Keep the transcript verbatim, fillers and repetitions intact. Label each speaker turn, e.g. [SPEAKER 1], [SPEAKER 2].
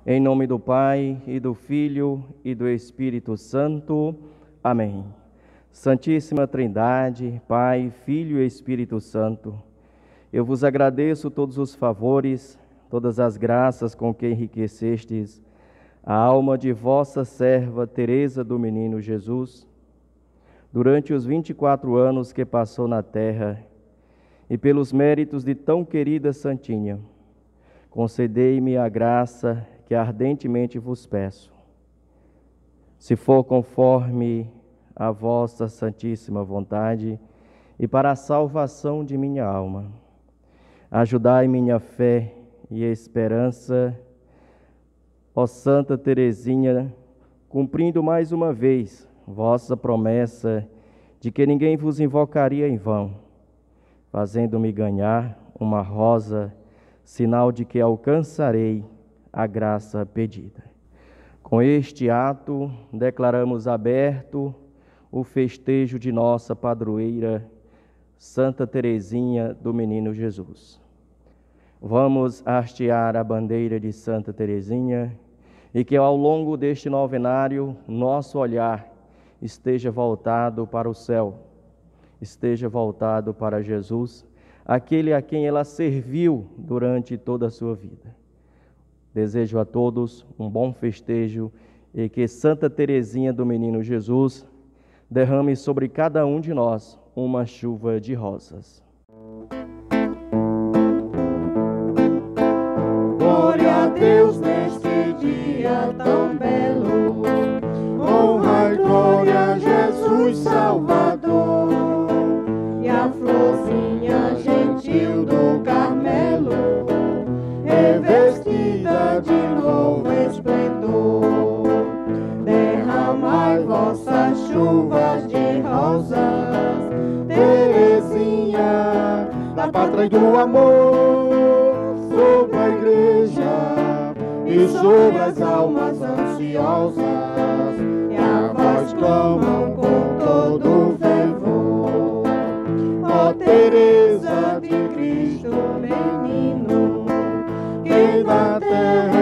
[SPEAKER 1] Em nome do Pai, e do Filho, e do Espírito Santo. Amém. Santíssima Trindade, Pai, Filho e Espírito Santo, eu vos agradeço todos os favores, todas as graças com que enriquecestes a alma de vossa serva Teresa do Menino Jesus, durante os vinte e quatro anos que passou na terra, e pelos méritos de tão querida Santinha, concedei-me a graça que ardentemente vos peço. Se for conforme a vossa santíssima vontade e para a salvação de minha alma, ajudai minha fé e esperança, ó Santa Teresinha, cumprindo mais uma vez vossa promessa de que ninguém vos invocaria em vão, fazendo-me ganhar uma rosa, sinal de que alcançarei a graça pedida. Com este ato, declaramos aberto o festejo de nossa padroeira, Santa Teresinha do Menino Jesus. Vamos hastear a bandeira de Santa Teresinha e que ao longo deste novenário nosso olhar esteja voltado para o céu, esteja voltado para Jesus, aquele a quem ela serviu durante toda a sua vida. Desejo a todos um bom festejo e que Santa Teresinha do Menino Jesus derrame sobre cada um de nós uma chuva de rosas.
[SPEAKER 2] Glória a Deus neste dia tão belo, honra e glória a Jesus Salvador, e a florzinha gentil do Carmelo, revestida de novo esplendor, derramai vossas chuvas de rosas, Teresinha, da pátria e do amor, sobre a igreja e sobre as almas ansiosas, e a vós clamam com todo fervor. Ó Teresa de Cristo menino, que da terra